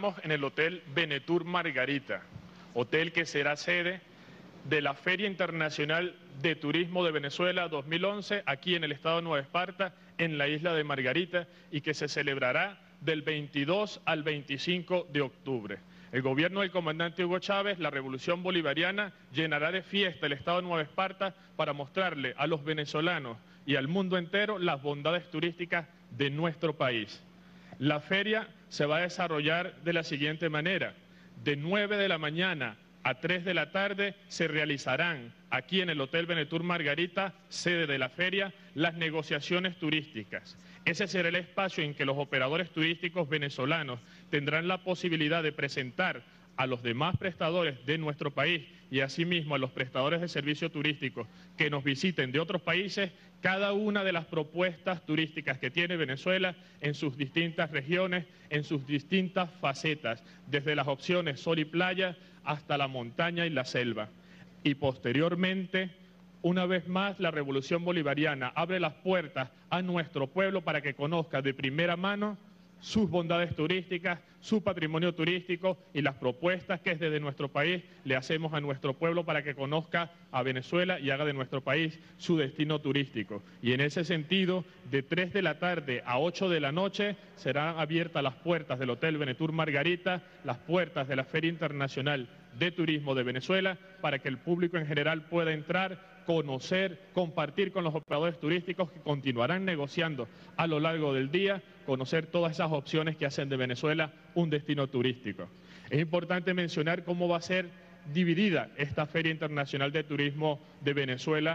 encontramos en el Hotel Venetur Margarita, hotel que será sede de la Feria Internacional de Turismo de Venezuela 2011, aquí en el estado de Nueva Esparta, en la isla de Margarita, y que se celebrará del 22 al 25 de octubre. El gobierno del comandante Hugo Chávez, la revolución bolivariana, llenará de fiesta el estado de Nueva Esparta para mostrarle a los venezolanos y al mundo entero las bondades turísticas de nuestro país. La feria se va a desarrollar de la siguiente manera: de 9 de la mañana a 3 de la tarde se realizarán aquí en el Hotel Venetur Margarita, sede de la feria, las negociaciones turísticas. Ese será el espacio en que los operadores turísticos venezolanos tendrán la posibilidad de presentar a los demás prestadores de nuestro país y asimismo a los prestadores de servicios turísticos que nos visiten de otros países cada una de las propuestas turísticas que tiene Venezuela en sus distintas regiones, en sus distintas facetas, desde las opciones sol y playa hasta la montaña y la selva. Y posteriormente, una vez más, la revolución bolivariana abre las puertas a nuestro pueblo para que conozca de primera mano sus bondades turísticas, su patrimonio turístico y las propuestas que desde nuestro país le hacemos a nuestro pueblo para que conozca a Venezuela y haga de nuestro país su destino turístico. Y en ese sentido, de 3 de la tarde a 8 de la noche serán abiertas las puertas del Hotel Venetur Margarita, las puertas de la Feria Internacional de Turismo de Venezuela, para que el público en general pueda entrar, conocer, compartir con los operadores turísticos que continuarán negociando a lo largo del día, conocer todas esas opciones que hacen de Venezuela un destino turístico. Es importante mencionar cómo va a ser dividida esta Feria Internacional de Turismo de Venezuela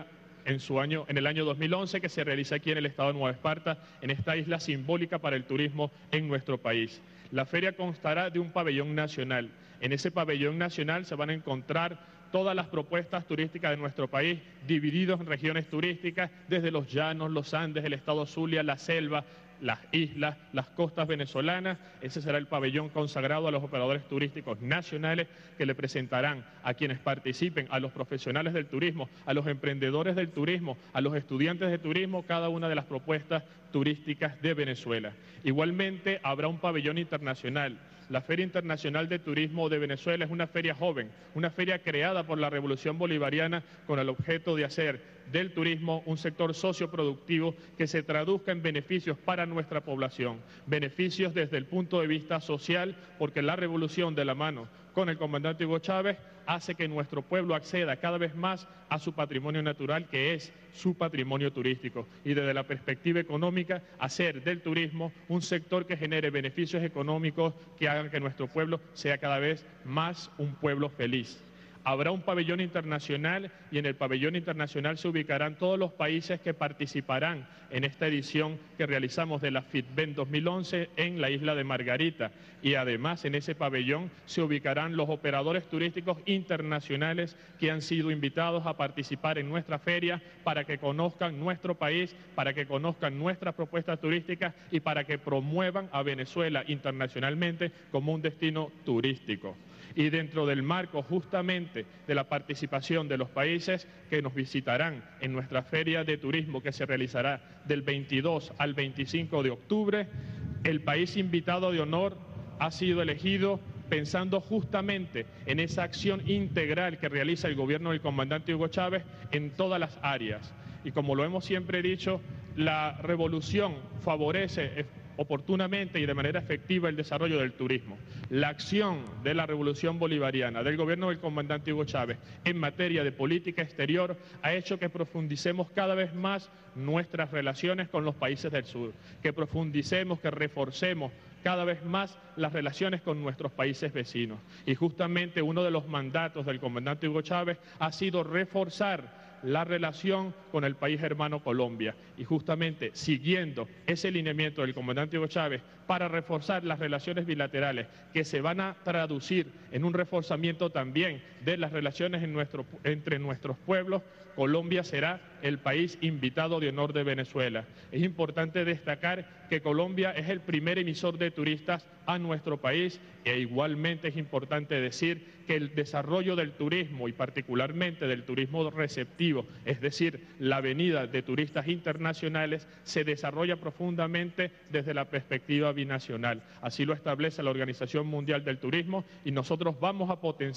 en el año 2011, que se realiza aquí en el estado de Nueva Esparta, en esta isla simbólica para el turismo en nuestro país. La feria constará de un pabellón nacional. En ese pabellón nacional se van a encontrar todas las propuestas turísticas de nuestro país, divididos en regiones turísticas, desde los llanos, los Andes, el estado Zulia, la selva, las islas, las costas venezolanas. Ese será el pabellón consagrado a los operadores turísticos nacionales que le presentarán a quienes participen, a los profesionales del turismo, a los emprendedores del turismo, a los estudiantes de turismo, cada una de las propuestas turísticas de Venezuela. Igualmente habrá un pabellón internacional. La Feria Internacional de Turismo de Venezuela es una feria joven, una feria creada por la Revolución Bolivariana con el objeto de hacer del turismo un sector socioproductivo que se traduzca en beneficios para nuestra población, beneficios desde el punto de vista social, porque la revolución de la mano con el comandante Hugo Chávez hace que nuestro pueblo acceda cada vez más a su patrimonio natural, que es su patrimonio turístico, y desde la perspectiva económica hacer del turismo un sector que genere beneficios económicos que hagan que nuestro pueblo sea cada vez más un pueblo feliz. Habrá un pabellón internacional y en el pabellón internacional se ubicarán todos los países que participarán en esta edición que realizamos de la FITVEN 2011 en la isla de Margarita. Y además en ese pabellón se ubicarán los operadores turísticos internacionales que han sido invitados a participar en nuestra feria para que conozcan nuestro país, para que conozcan nuestras propuestas turísticas y para que promuevan a Venezuela internacionalmente como un destino turístico. Y dentro del marco justamente de la participación de los países que nos visitarán en nuestra feria de turismo que se realizará del 22 al 25 de octubre, el país invitado de honor ha sido elegido pensando justamente en esa acción integral que realiza el gobierno del comandante Hugo Chávez en todas las áreas. Y como lo hemos siempre dicho, la revolución favorece oportunamente y de manera efectiva el desarrollo del turismo. La acción de la revolución bolivariana, del gobierno del comandante Hugo Chávez en materia de política exterior ha hecho que profundicemos cada vez más nuestras relaciones con los países del sur, que profundicemos, que reforcemos cada vez más las relaciones con nuestros países vecinos. Y justamente uno de los mandatos del comandante Hugo Chávez ha sido reforzar la relación con el país hermano Colombia, y justamente siguiendo ese lineamiento del comandante Hugo Chávez para reforzar las relaciones bilaterales que se van a traducir en un reforzamiento también de las relaciones entre nuestros pueblos, Colombia será el país invitado de honor de Venezuela. Es importante destacar que Colombia es el primer emisor de turistas a nuestro país e igualmente es importante decir que el desarrollo del turismo y particularmente del turismo receptivo, es decir, la venida de turistas internacionales, se desarrolla profundamente desde la perspectiva binacional. Así lo establece la Organización Mundial del Turismo y nosotros vamos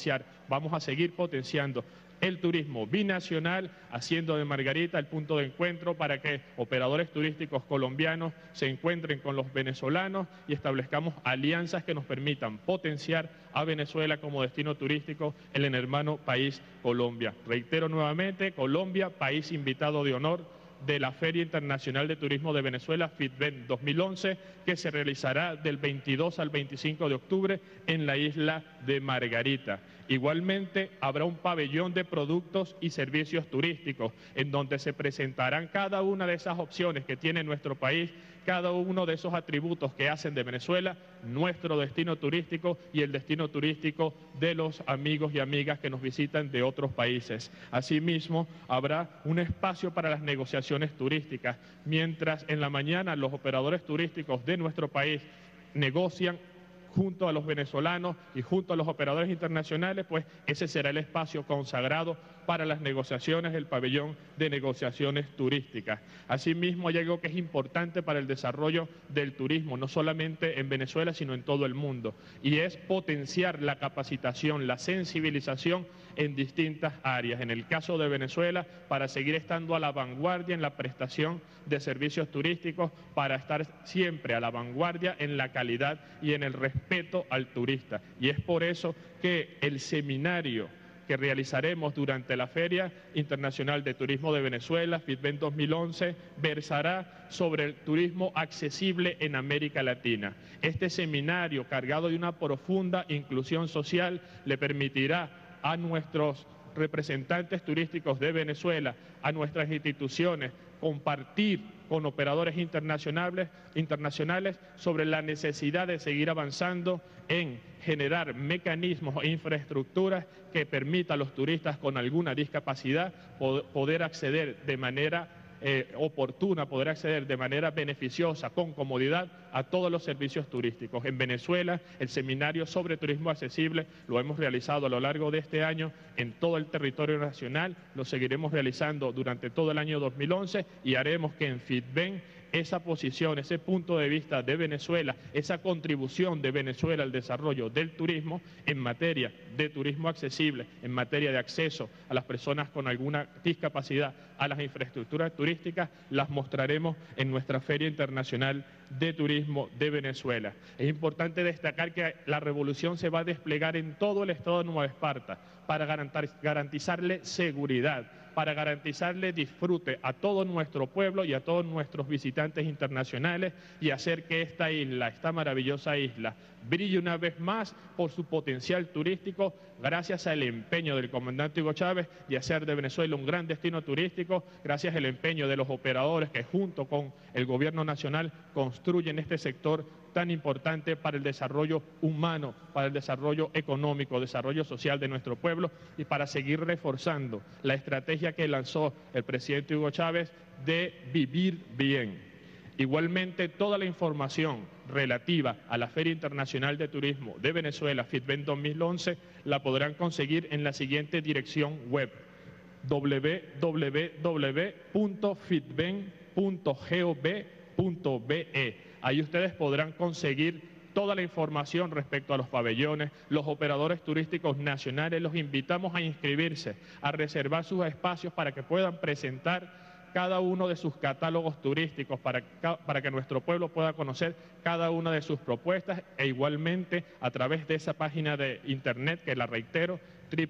a seguir potenciando el turismo binacional, haciendo de Margarita el punto de encuentro para que operadores turísticos colombianos se encuentren con los venezolanos y establezcamos alianzas que nos permitan potenciar a Venezuela como destino turístico en el hermano país Colombia. Reitero nuevamente, Colombia, país invitado de honor de la Feria Internacional de Turismo de Venezuela, FITVEN 2011, que se realizará del 22 al 25 de octubre en la isla de Margarita. Igualmente, habrá un pabellón de productos y servicios turísticos, en donde se presentarán cada una de esas opciones que tiene nuestro país, cada uno de esos atributos que hacen de Venezuela nuestro destino turístico y el destino turístico de los amigos y amigas que nos visitan de otros países. Asimismo, habrá un espacio para las negociaciones turísticas, mientras en la mañana los operadores turísticos de nuestro país negocian junto a los venezolanos y junto a los operadores internacionales, pues ese será el espacio consagrado para las negociaciones, el pabellón de negociaciones turísticas. Asimismo, hay algo que es importante para el desarrollo del turismo, no solamente en Venezuela, sino en todo el mundo, y es potenciar la capacitación, la sensibilización en distintas áreas. En el caso de Venezuela, para seguir estando a la vanguardia en la prestación de servicios turísticos, para estar siempre a la vanguardia en la calidad y en el respeto al turista. Y es por eso que el seminario que realizaremos durante la Feria Internacional de Turismo de Venezuela, FITVEN 2011, versará sobre el turismo accesible en América Latina. Este seminario, cargado de una profunda inclusión social, le permitirá a nuestros representantes turísticos de Venezuela, a nuestras instituciones, compartir con operadores internacionales sobre la necesidad de seguir avanzando en generar mecanismos e infraestructuras que permitan a los turistas con alguna discapacidad poder acceder de manera oportuna, poder acceder de manera beneficiosa, con comodidad, a todos los servicios turísticos. En Venezuela, el seminario sobre turismo accesible lo hemos realizado a lo largo de este año en todo el territorio nacional, lo seguiremos realizando durante todo el año 2011 y haremos que en FITVEN esa posición, ese punto de vista de Venezuela, esa contribución de Venezuela al desarrollo del turismo en materia de turismo accesible, en materia de acceso a las personas con alguna discapacidad a las infraestructuras turísticas, las mostraremos en nuestra Feria Internacional de Turismo de Venezuela. Es importante destacar que la revolución se va a desplegar en todo el estado de Nueva Esparta para garantizarle seguridad, para garantizarle disfrute a todo nuestro pueblo y a todos nuestros visitantes internacionales y hacer que esta isla, esta maravillosa isla, brille una vez más por su potencial turístico gracias al empeño del comandante Hugo Chávez de hacer de Venezuela un gran destino turístico, gracias al empeño de los operadores que junto con el gobierno nacional construyen este sector tan importante para el desarrollo humano, para el desarrollo económico, desarrollo social de nuestro pueblo y para seguir reforzando la estrategia que lanzó el presidente Hugo Chávez de vivir bien. Igualmente, toda la información relativa a la Feria Internacional de Turismo de Venezuela, FITVEN 2011, la podrán conseguir en la siguiente dirección web: www.fitven.gov.be. Ahí ustedes podrán conseguir toda la información respecto a los pabellones, los operadores turísticos nacionales. Los invitamos a inscribirse, a reservar sus espacios para que puedan presentar cada uno de sus catálogos turísticos para que nuestro pueblo pueda conocer cada una de sus propuestas e igualmente a través de esa página de internet que la reitero,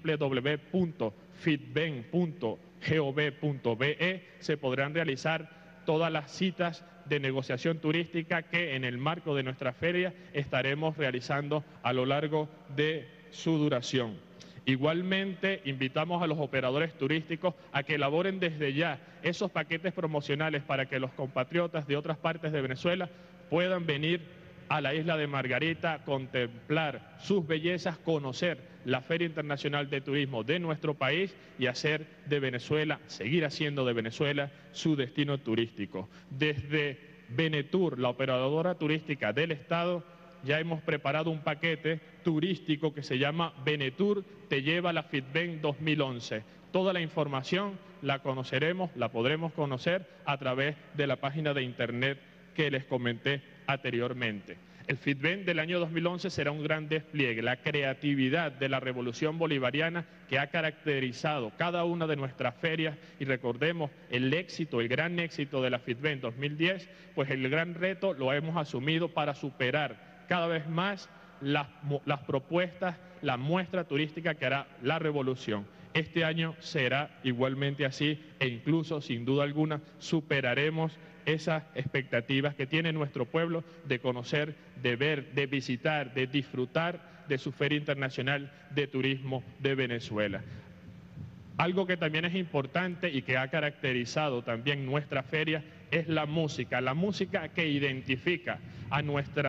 www.fitven.gov.be, se podrán realizar todas las citas de negociación turística que en el marco de nuestra feria estaremos realizando a lo largo de su duración. Igualmente, invitamos a los operadores turísticos a que elaboren desde ya esos paquetes promocionales para que los compatriotas de otras partes de Venezuela puedan venir a la isla de Margarita, contemplar sus bellezas, conocer la Feria Internacional de Turismo de nuestro país y hacer de Venezuela, seguir haciendo de Venezuela su destino turístico. Desde Venetur, la operadora turística del Estado, ya hemos preparado un paquete turístico que se llama Venetur Te Lleva a la FITVEN 2011. Toda la información la conoceremos, la podremos conocer a través de la página de internet que les comenté anteriormente. El FITVEN del año 2011 será un gran despliegue, la creatividad de la revolución bolivariana que ha caracterizado cada una de nuestras ferias, y recordemos el éxito, el gran éxito de la FITVEN 2010, pues el gran reto lo hemos asumido para superar cada vez más las propuestas, la muestra turística que hará la revolución. Este año será igualmente así e incluso, sin duda alguna, superaremos esas expectativas que tiene nuestro pueblo de conocer, de ver, de visitar, de disfrutar de su Feria Internacional de Turismo de Venezuela. Algo que también es importante y que ha caracterizado también nuestra feria es la música que identifica a nuestra